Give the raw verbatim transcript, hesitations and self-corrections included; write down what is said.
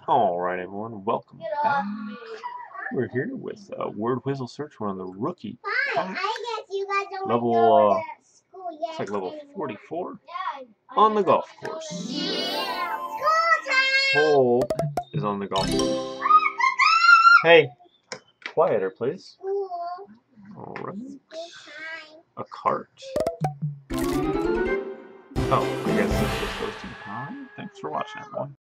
Alright everyone, welcome back. We're here with uh, WordWhizzle Search. We're on the rookie pack. Level, uh, looks like level forty-four on the golf course. Hole is on the golf course. Hey, quieter please. Alright. A cart. Oh, I guess this was supposed to be time. Thanks for watching everyone.